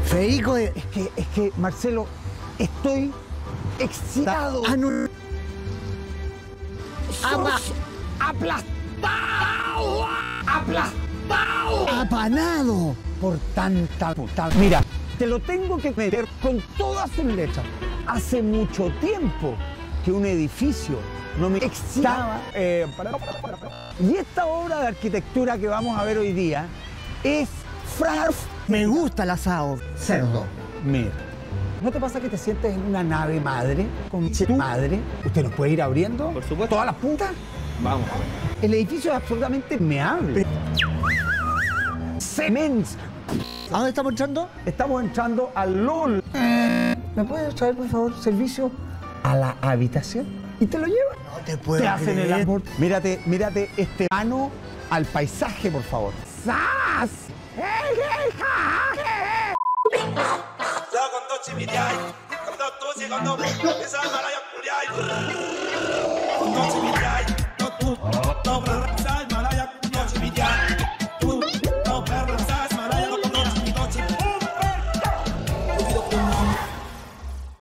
Federico, es que, Marcelo, estoy excitado. Aplastado. Apanado por tanta puta. Mira, te lo tengo que meter con todas sus letras. Hace mucho tiempo que un edificio no me excitaba. Y esta obra de arquitectura que vamos a ver hoy día es Me gusta el asado. Cerdo. Mira. ¿No te pasa que te sientes en una nave madre? Con tu madre. ¿Usted nos puede ir abriendo? Por supuesto. ¿Todas las puntas? Vamos. El edificio es absolutamente meable. Cements. ¿A dónde estamos entrando? Estamos entrando al LOL. ¿Me puedes traer, por favor, servicio a la habitación? ¿Y te lo llevan? No te puedo Te hacen el creer. amor. Mírate este mano al paisaje, por favor. ¡Sas! con dos chimiriay, con dos tusi, con dos esa malaya curiay. Con dos chimiriay.